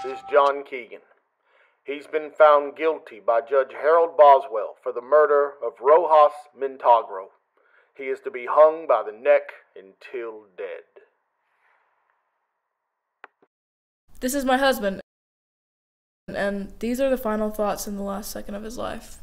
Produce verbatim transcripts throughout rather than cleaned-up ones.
is John Keegan. He's been found guilty by Judge Harold Boswell for the murder of Rojas Mintagro. He is to be hung by the neck until dead. This is my husband, and these are the final thoughts in the last second of his life.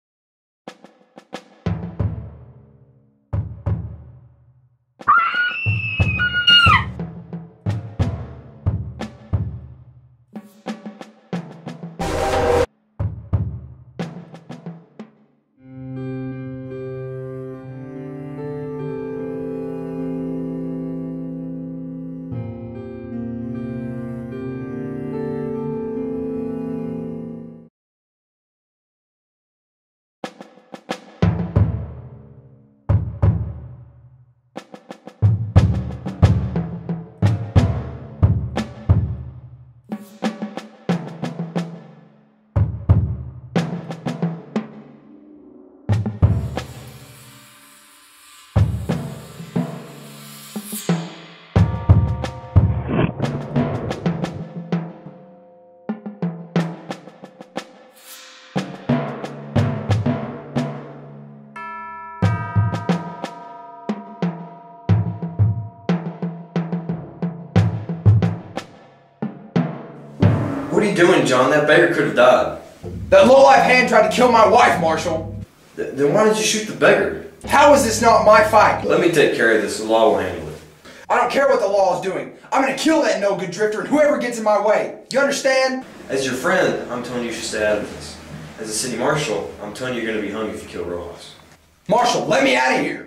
What are you doing, John? That beggar could have died. That lowlife hand tried to kill my wife, Marshal. Th then why did you shoot the beggar? How is this not my fight? Let me take care of this. The law will handle it. I don't care what the law is doing. I'm gonna kill that no-good drifter and whoever gets in my way. You understand? As your friend, I'm telling you you should stay out of this. As a city marshal, I'm telling you you're going to be hung if you kill Rojas. Marshal, let me out of here.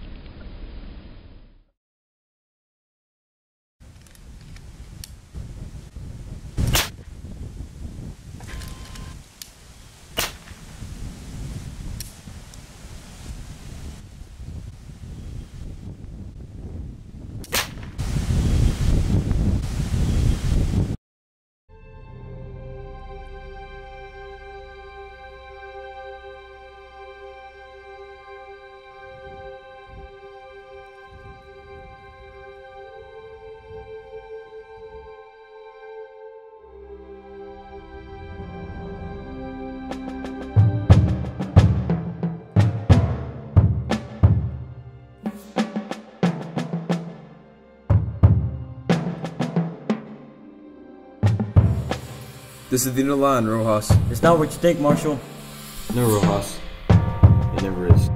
This is the end of the line, Rojas. It's not what you think, Marshal. No, Rojas. It never is.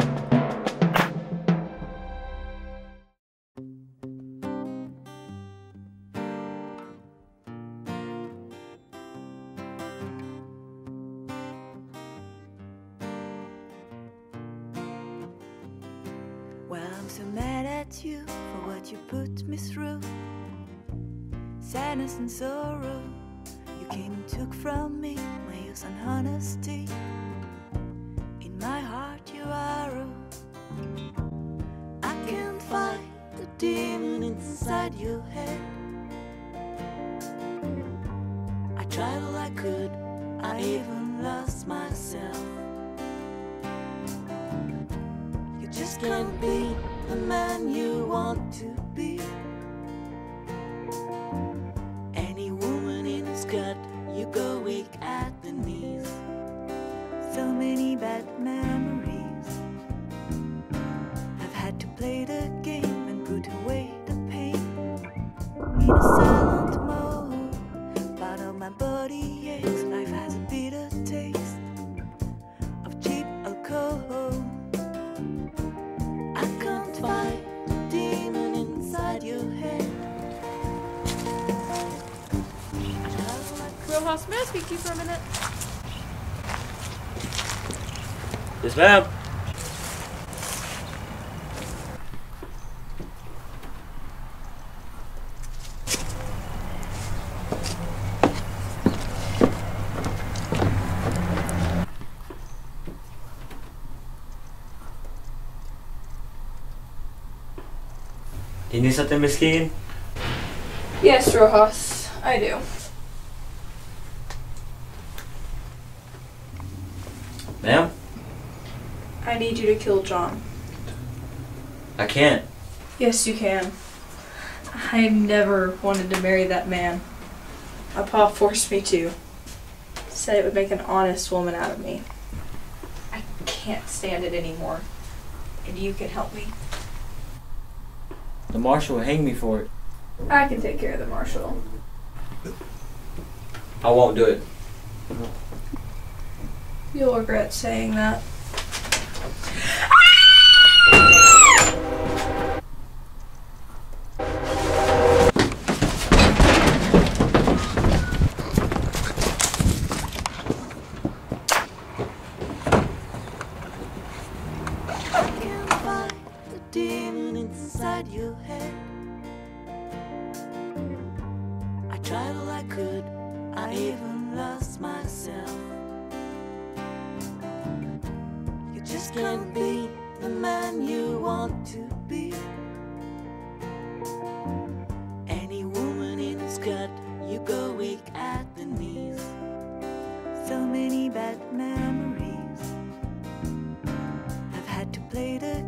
Well, I'm so mad at you for what you put me through. Sadness and sorrow you came and took from me, my youth and honesty. In my heart you arrow. I can't fight the demon inside your head. I tried all I could, I even lost myself. You just can't be the man you want to be. Any woman in a skirt, you go weak at the knees. So many bad memories. I've had to play the game and put away the pain. In a silent mode, part of my body aches. Life has a bitter taste of cheap alcohol. I can't fight the demon inside your head. Rojas, may I speak to you for a minute? Yes, ma'am. You need something, Miss Keegan? Yes, Rojas, I do. Ma'am? I need you to kill John. I can't. Yes, you can. I never wanted to marry that man. My pa forced me to. Said it would make an honest woman out of me. I can't stand it anymore. And you can help me. The marshal will hang me for it. I can take care of the marshal. I won't do it. You'll regret saying that. Can't fight the demon inside your head. I tried all I could, I even lost myself. You just can't be the man you want to be. Any woman in a skirt, you go weak at the knees. So many bad memories. I've had to play the